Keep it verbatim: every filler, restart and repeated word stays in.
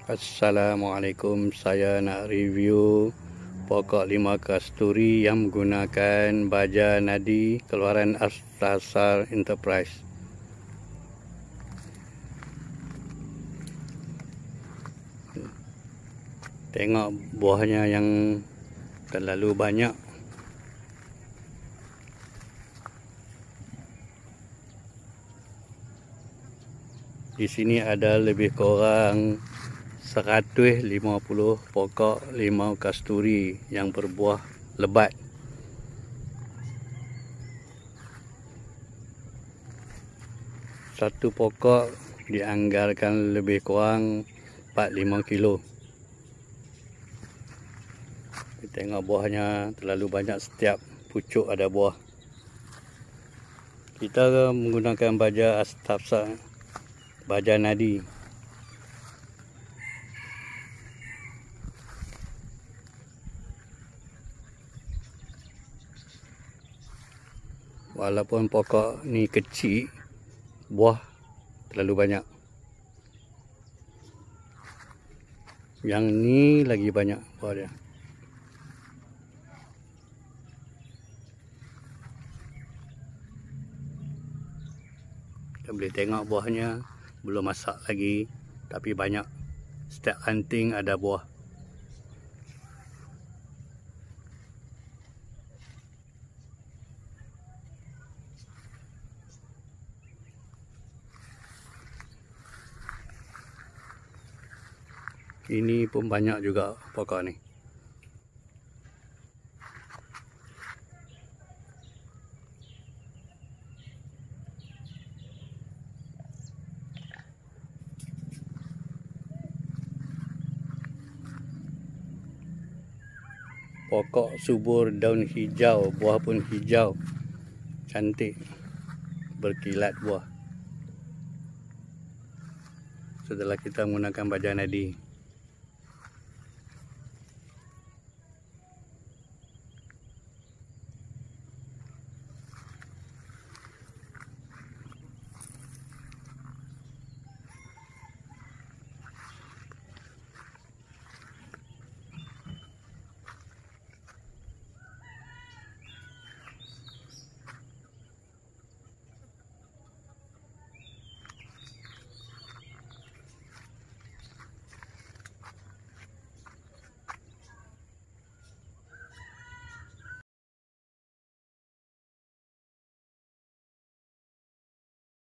Assalamualaikum, saya nak review pokok lima kasturi yang menggunakan baja nadi keluaran Astasar Enterprise. Tengok buahnya yang terlalu banyak. Di sini ada lebih kurang seratus lima puluh pokok limau kasturi yang berbuah lebat. Satu pokok dianggarkan lebih kurang empat puluh lima kilo. Tengok buahnya terlalu banyak, setiap pucuk ada buah. Kita menggunakan baja Astasar, baja nadi. Walaupun pokok ni kecil, buah terlalu banyak. Yang ni lagi banyak buah dia. Kita boleh tengok buahnya belum masak lagi, tapi banyak. Setiap ranting ada buah. Ini pun banyak juga pokok ni. Pokok subur, daun hijau, buah pun hijau, cantik, berkilat buah. Setelah kita menggunakan baja nadi.